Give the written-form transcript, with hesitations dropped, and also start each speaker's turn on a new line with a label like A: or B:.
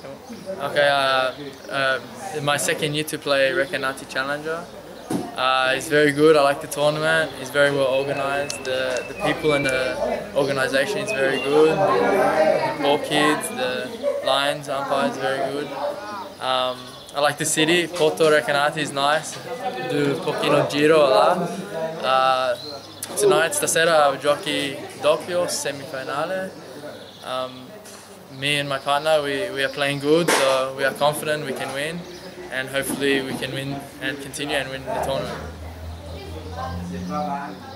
A: Okay, my second year to play Recanati Challenger. It's very good. I like the tournament. It's very well organised. The people in the organisation is very good. The poor kids, the Lions umpire is very good. I like the city. Porto Recanati is nice. Do pochino giro là. Tonight, stasera giochi doppio semifinale. Me and my partner, we are playing good, so we are confident we can win, and hopefully we can win and continue and win the tournament.